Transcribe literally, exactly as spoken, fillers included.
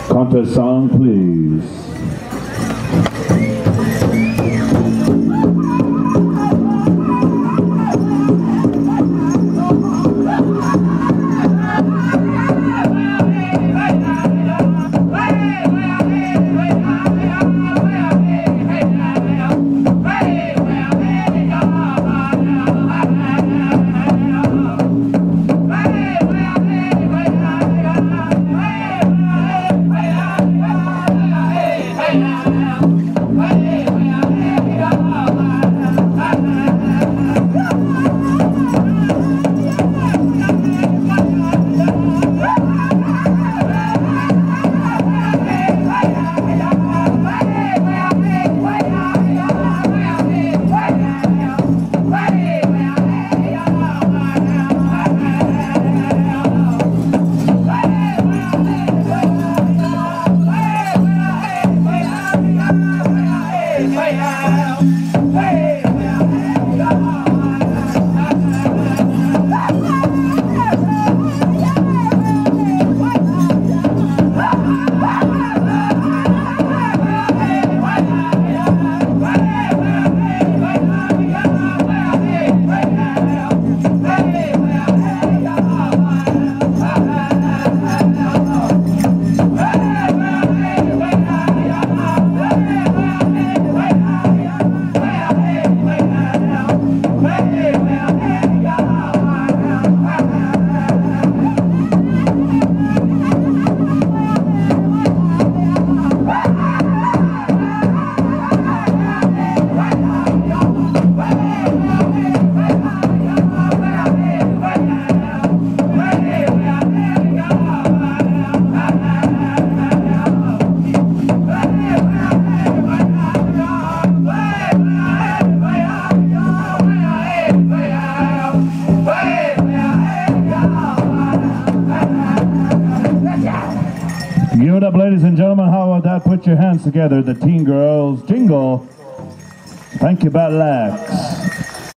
Contest song, please. Give it up, ladies and gentlemen. How about that? Put your hands together. The Teen Girls Jingle. Thank you, Battle Axe.